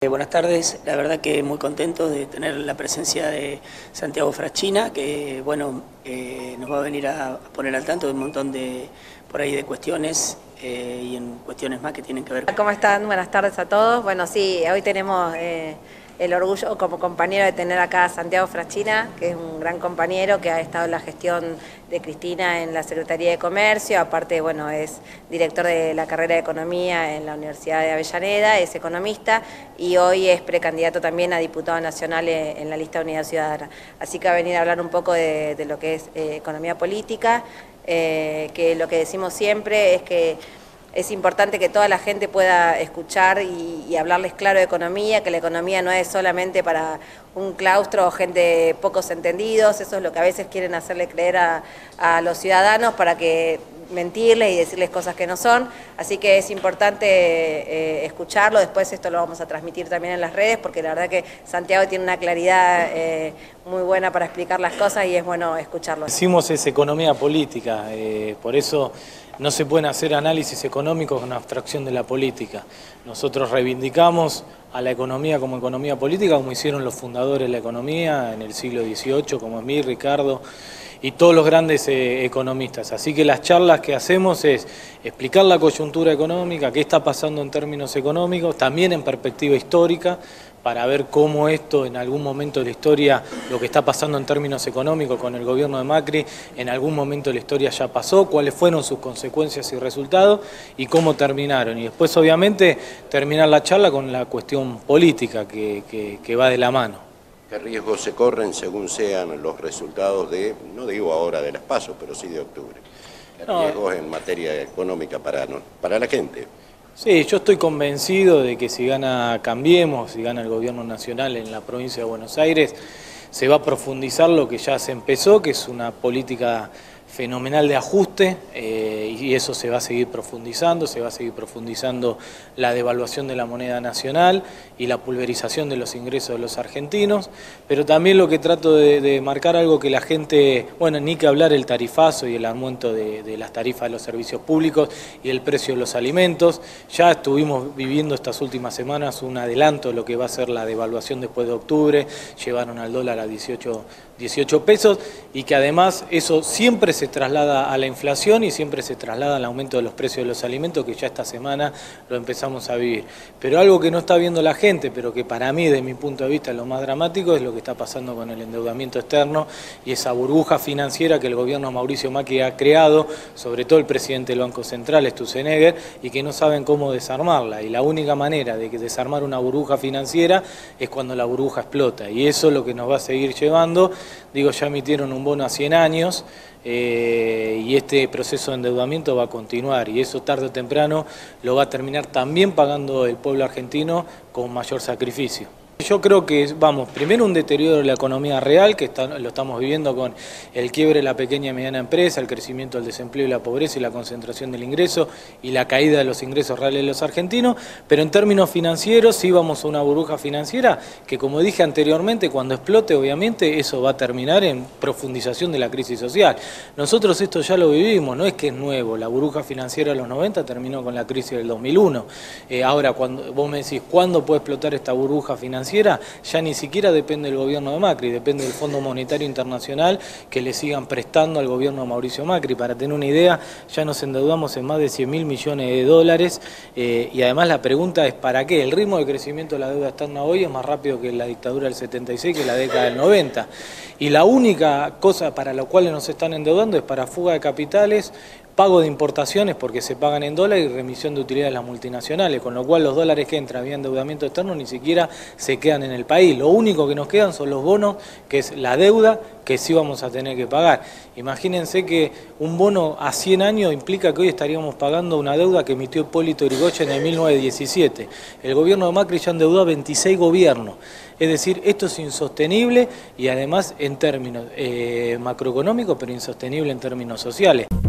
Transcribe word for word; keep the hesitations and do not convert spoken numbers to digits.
Eh, buenas tardes, la verdad que muy contento de tener la presencia de Santiago Fraschina, que bueno, eh, nos va a venir a poner al tanto de un montón de, por ahí, de cuestiones eh, y en cuestiones más que tienen que ver. ¿Cómo están? Buenas tardes a todos. Bueno, sí, hoy tenemos eh, el orgullo como compañero de tener acá a Santiago Fraschina, que es un gran compañero que ha estado en la gestión de Cristina en la Secretaría de Comercio, aparte, bueno, es director de la carrera de Economía en la Universidad de Avellaneda, es economista y hoy es precandidato también a diputado nacional en la lista de Unidad Ciudadana. Así que va a venir a hablar un poco de, de lo que es eh, economía política, eh, que lo que decimos siempre es que es importante que toda la gente pueda escuchar y, y hablarles claro de economía, que la economía no es solamente para un claustro o gente pocos entendidos, eso es lo que a veces quieren hacerle creer a, a los ciudadanos para que mentirles y decirles cosas que no son, así que es importante eh, escucharlo. Después esto lo vamos a transmitir también en las redes, porque la verdad que Santiago tiene una claridad eh, muy buena para explicar las cosas y es bueno escucharlo. Decimos es economía política, eh, por eso no se pueden hacer análisis económicos con abstracción de la política. Nosotros reivindicamos a la economía como economía política, como hicieron los fundadores de la economía en el siglo dieciocho, como es mí, Ricardo, y todos los grandes eh, economistas. Así que las charlas que hacemos es explicar la coyuntura económica, qué está pasando en términos económicos, también en perspectiva histórica, para ver cómo esto en algún momento de la historia, lo que está pasando en términos económicos con el gobierno de Macri, en algún momento de la historia ya pasó, cuáles fueron sus consecuencias y resultados y cómo terminaron. Y después obviamente terminar la charla con la cuestión política que, que, que va de la mano. ¿Qué riesgos se corren según sean los resultados de, no digo ahora de las PASO, pero sí de octubre? ¿Qué no, riesgos en materia económica para, para la gente? Sí, yo estoy convencido de que si gana Cambiemos, si gana el gobierno nacional en la provincia de Buenos Aires, se va a profundizar lo que ya se empezó, que es una política fenomenal de ajuste, eh, y eso se va a seguir profundizando, se va a seguir profundizando la devaluación de la moneda nacional y la pulverización de los ingresos de los argentinos, pero también lo que trato de, de marcar algo que la gente, bueno, ni que hablar el tarifazo y el aumento de, de las tarifas de los servicios públicos y el precio de los alimentos. Ya estuvimos viviendo estas últimas semanas un adelanto de lo que va a ser la devaluación después de octubre, llevaron al dólar a dieciocho pesos, y que además eso siempre se traslada a la inflación y siempre se traslada al aumento de los precios de los alimentos, que ya esta semana lo empezamos a vivir. Pero algo que no está viendo la gente, pero que para mí, de mi punto de vista, es lo más dramático, es lo que está pasando con el endeudamiento externo y esa burbuja financiera que el gobierno Mauricio Macri ha creado, sobre todo el presidente del Banco Central, Sturzenegger, y que no saben cómo desarmarla. Y la única manera de que desarmar una burbuja financiera es cuando la burbuja explota, y eso es lo que nos va a seguir llevando. Digo, ya emitieron un bono a cien años eh, y este proceso de endeudamiento va a continuar, y eso tarde o temprano lo va a terminar también pagando el pueblo argentino con mayor sacrificio. Yo creo que, vamos, primero un deterioro de la economía real, que está, lo estamos viviendo con el quiebre de la pequeña y mediana empresa, el crecimiento del desempleo y la pobreza y la concentración del ingreso y la caída de los ingresos reales de los argentinos, pero en términos financieros sí vamos a una burbuja financiera que, como dije anteriormente, cuando explote obviamente eso va a terminar en profundización de la crisis social. Nosotros esto ya lo vivimos, no es que es nuevo, la burbuja financiera de los noventa terminó con la crisis del dos mil uno. Eh, ahora, cuando vos me decís, ¿cuándo puede explotar esta burbuja financiera? Ya ni siquiera depende del gobierno de Macri, depende del Fondo Monetario Internacional que le sigan prestando al gobierno de Mauricio Macri. Para tener una idea, ya nos endeudamos en más de cien mil millones de dólares eh, y además la pregunta es ¿para qué? El ritmo de crecimiento de la deuda externa hoy es más rápido que la dictadura del setenta y seis, que la década del noventa. Y la única cosa para la cual nos están endeudando es para fuga de capitales, pago de importaciones porque se pagan en dólares y remisión de utilidades a las multinacionales, con lo cual los dólares que entran vía endeudamiento externo ni siquiera se quedan en el país. Lo único que nos quedan son los bonos, que es la deuda que sí vamos a tener que pagar. Imagínense que un bono a cien años implica que hoy estaríamos pagando una deuda que emitió Hipólito Yrigoyen en mil novecientos diecisiete. El gobierno de Macri ya endeudó a veintiséis gobiernos. Es decir, esto es insostenible y además en términos eh, macroeconómicos, pero insostenible en términos sociales.